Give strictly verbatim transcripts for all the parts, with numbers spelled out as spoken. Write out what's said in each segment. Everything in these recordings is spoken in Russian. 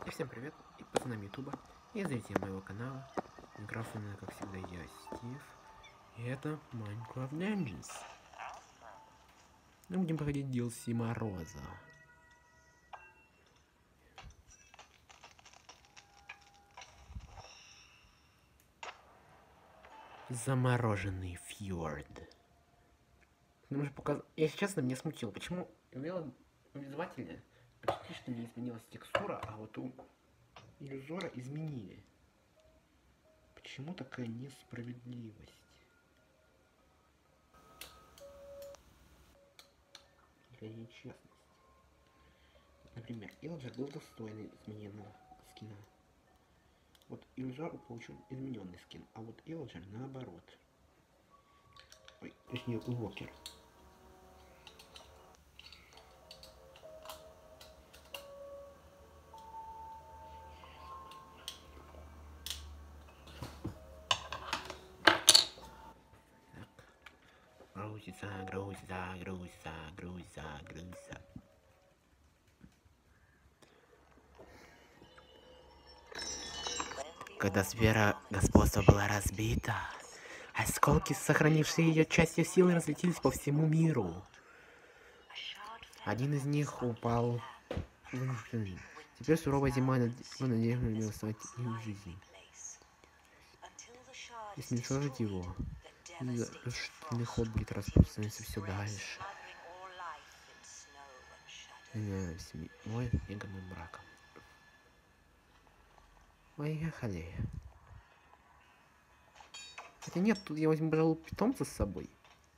И всем привет, и пацанам ютуба, и зрителям моего канала. Микрофона, как всегда, я, Стив. И это Minecraft Dungeons. Мы будем проходить ди эл си Мороза. Замороженный фьорд. Ну, показ... Если честно, меня смутило, почему визуально почти что не изменилась текстура, а вот у иллюзора изменили. Почему такая несправедливость? Или нечестность? Например, Илджер был достойный измененного скина. Вот Илджер получил измененный скин, а вот Илджер наоборот. Ой, точнее, Уокер. Грузится, грузится, грузится, грузится, грузится. Когда сфера господства была разбита, осколки, сохранившие ее частью силы, разлетелись по всему миру. Один из них упал в жизнь. Теперь суровая зима надежда стать их жизнь. Если уничтожить его, разрушительный ход будет распространяться все дальше. Мой снегом и мраком. Поехали. Хотя нет, тут я возьму, пожалуй, питомца с собой.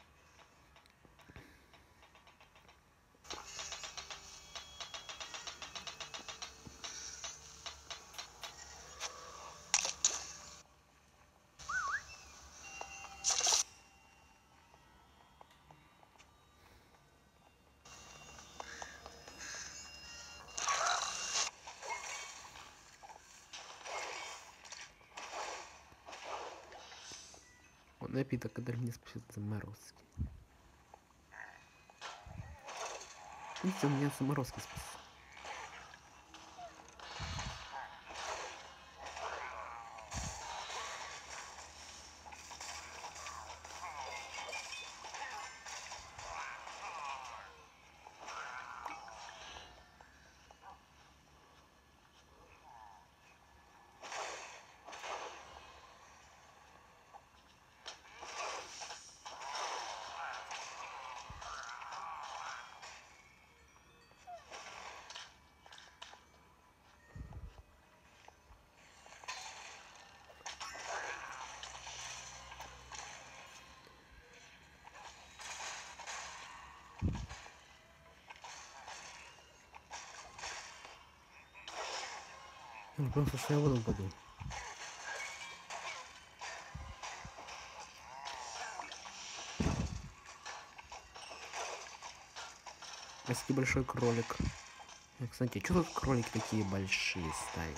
Вот напиток, который мне спасет заморозки. Видите, у меня заморозки спас. Ну, просто что я воду упаду. Спасибо, большой кролик. Кстати, что тут кролики такие большие стали?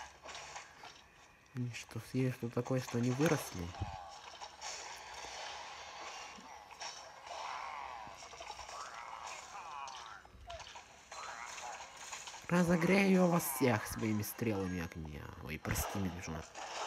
Они что, съели что такое, что они выросли? Разогрею вас всех своими стрелами огня. Ой, прости, медвежонок.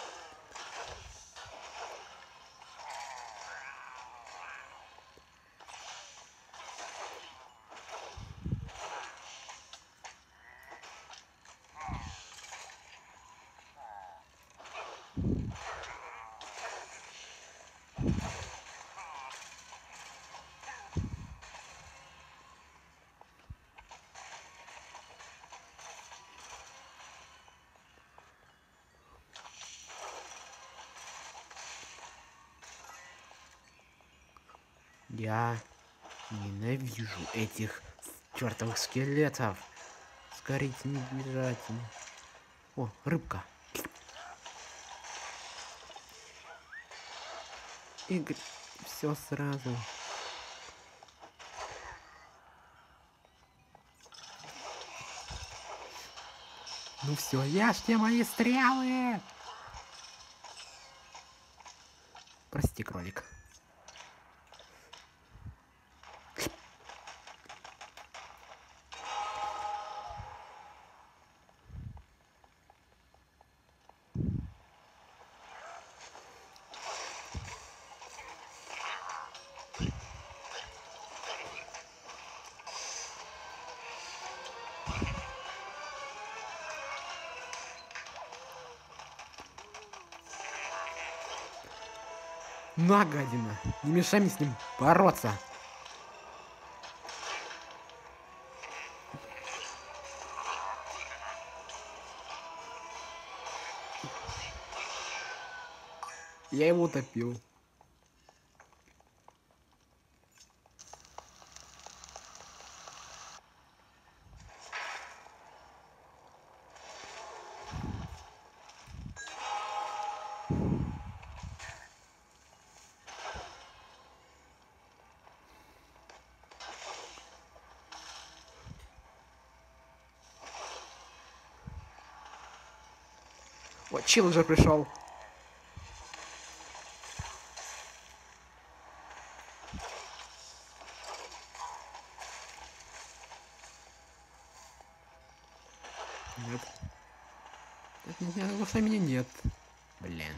Я ненавижу этих чертовых скелетов. Скорите, не бежать. О, рыбка. Игорь, все сразу. Ну все, ешьте мои стрелы. Прости, кролик. На, гадина! Не мешай мне с ним бороться! Я его утопил. Вот чил уже пришел. Нет. Нет, нет, нет, меня нет. Блин.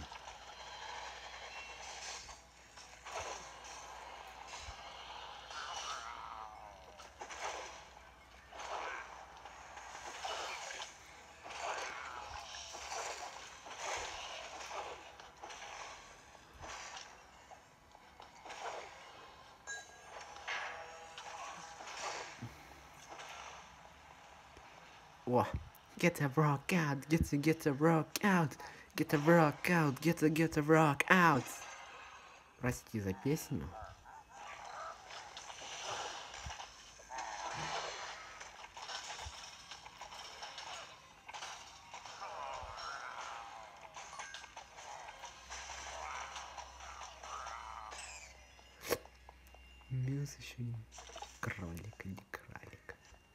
О, get the rock out, get the get the rock out, get the rock out, get the get the rock out. Прости за песню. Минус еще и кролик или кралик.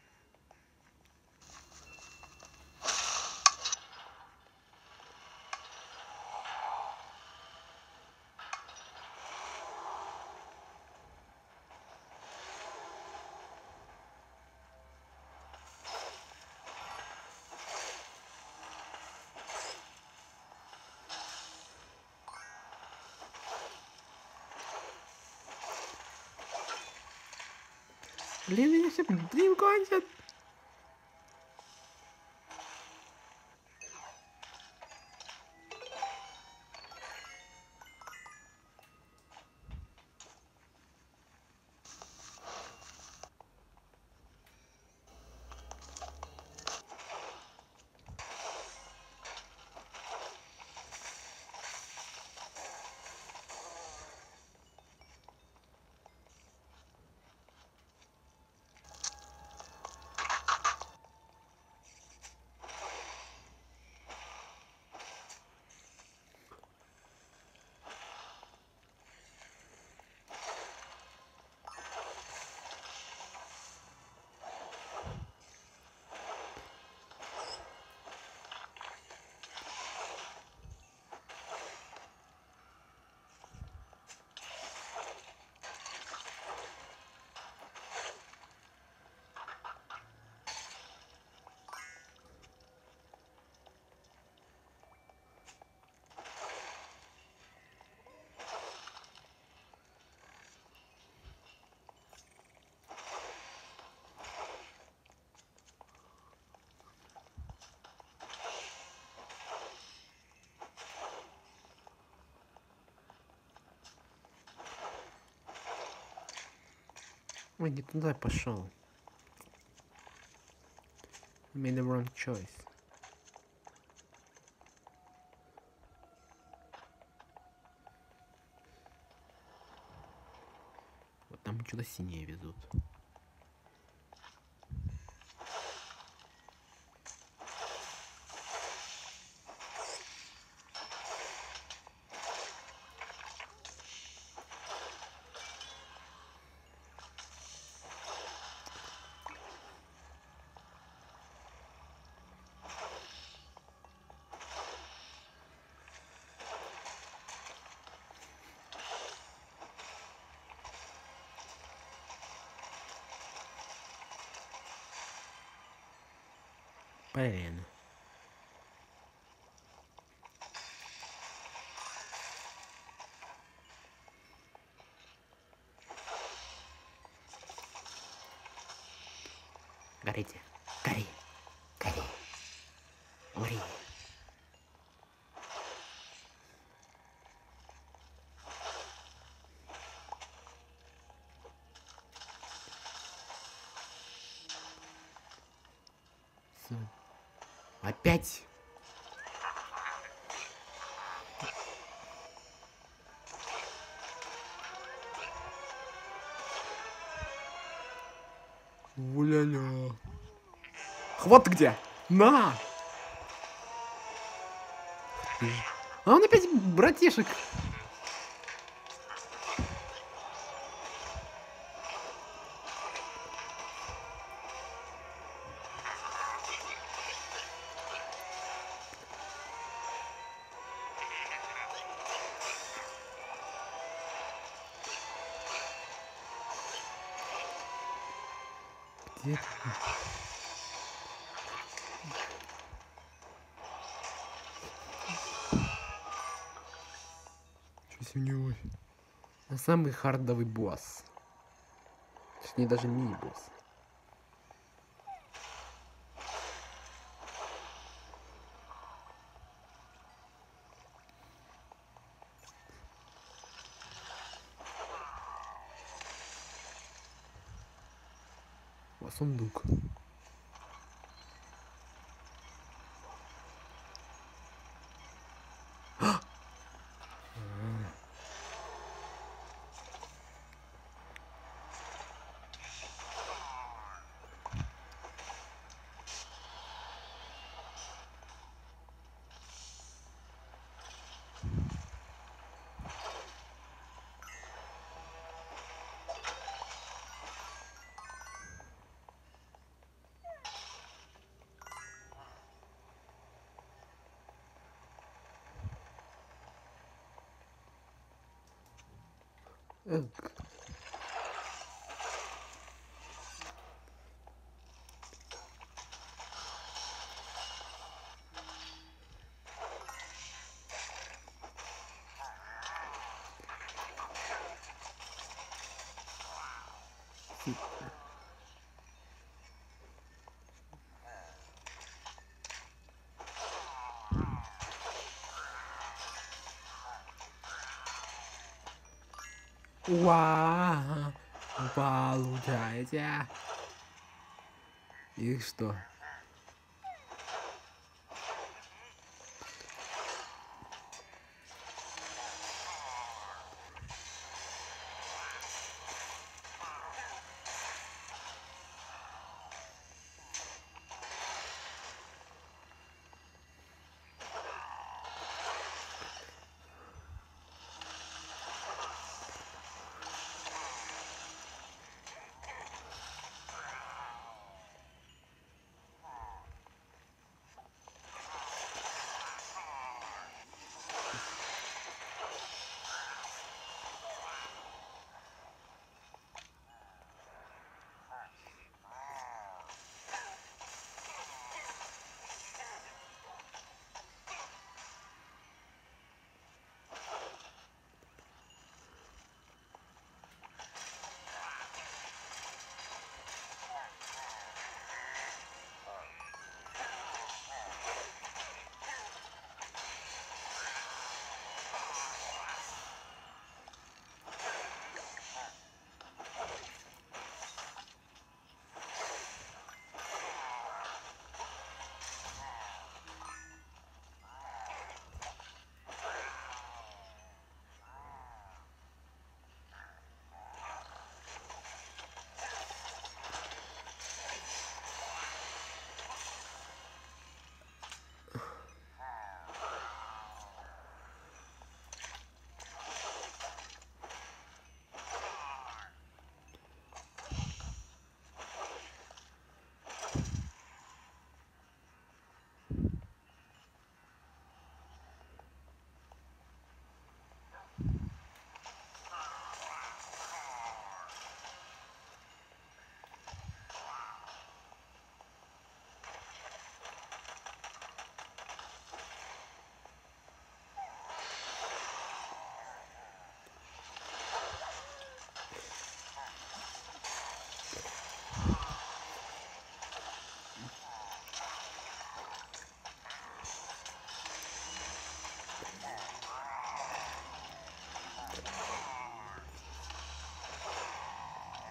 Блин, меня все блин кончат. Ой, не туда пошел. Made the wrong choice. Вот там что-то синее везут. Блин. Горите. Гори. Гори. Гори. Опять. Уля-ля. Вот где. На. А он опять братишек. Где ты? Что у него? Самый хардовый босс. Точнее, даже мини-босс. О, сундук. Эк. Уа! Получайте. И что?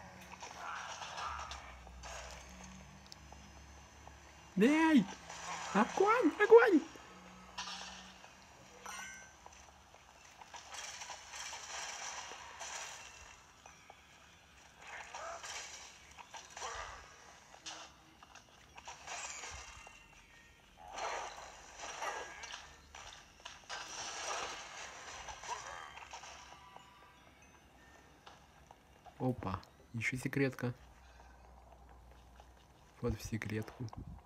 Эй! Огонь, огонь! Опа, еще секретка. Вот в секретку.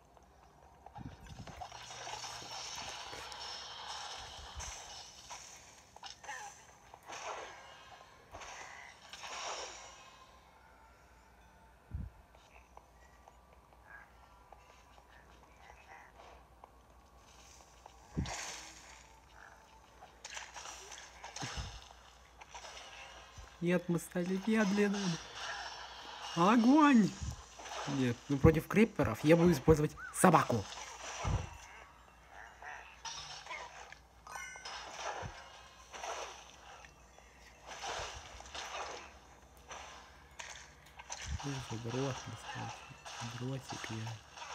Нет, мы стали медленным. Огонь! Нет, ну против криперов я буду использовать собаку. Задрот, дротик я.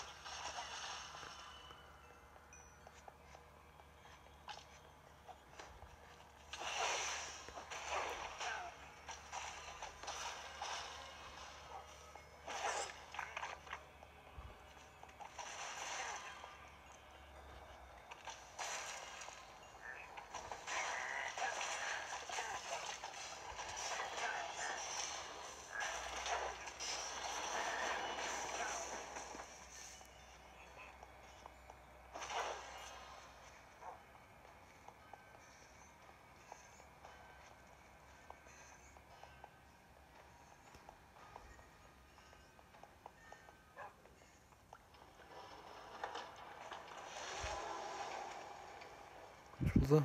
Что за?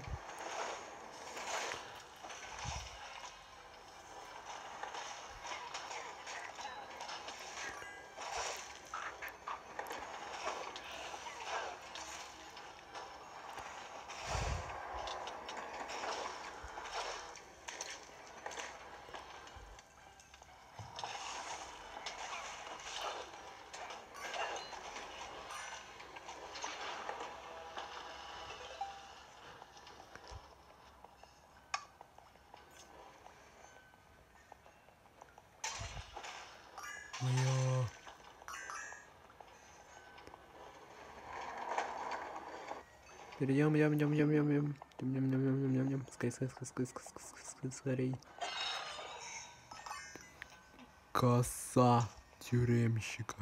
Моё. Перейдем, ям, ям, ям, ям, ям, ям, ям, ям, ям, ям, ям, скорей, скорей, скорей, скорей, скорей, скорей. Коса тюремщика.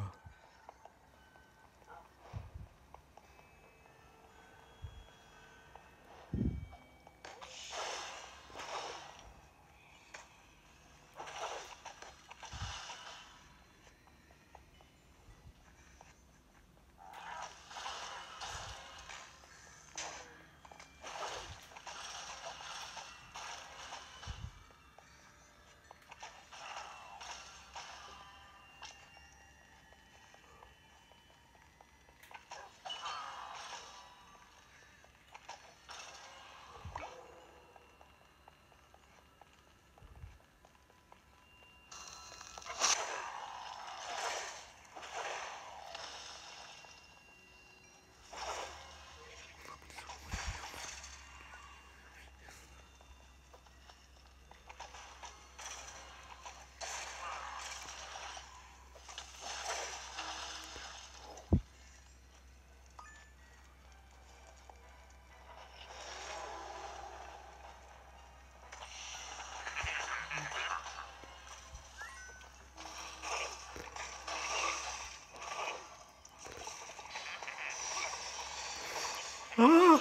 А!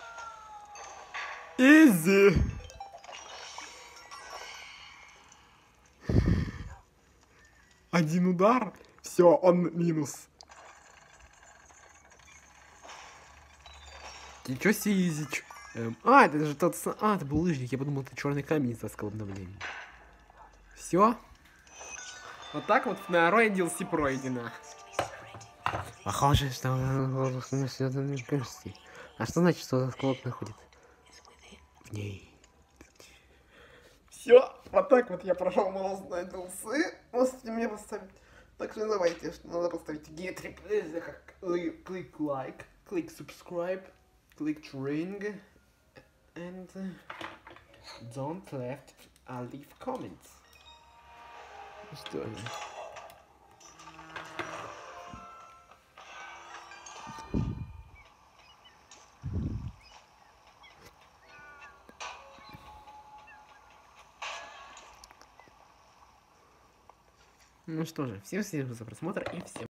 Изи! Один удар, все, он минус. Ничего себе, Изич. Эм, а, это же тот сам. А, это был лыжник. Я подумал, это черный камень таскал обновление. Все. Вот так вот на Рой ди эл си пройдено. Похоже, что... А что значит, что склад находит в ней? Все, вот так вот я прошел малозное ди эл си. Можете мне поставить. Так что давайте, что надо поставить гет реплей, как клик лайк. Click subscribe, click to ring, and uh, don't left uh, leave comments. Что же? Ну что же, всем спасибо за просмотр и всем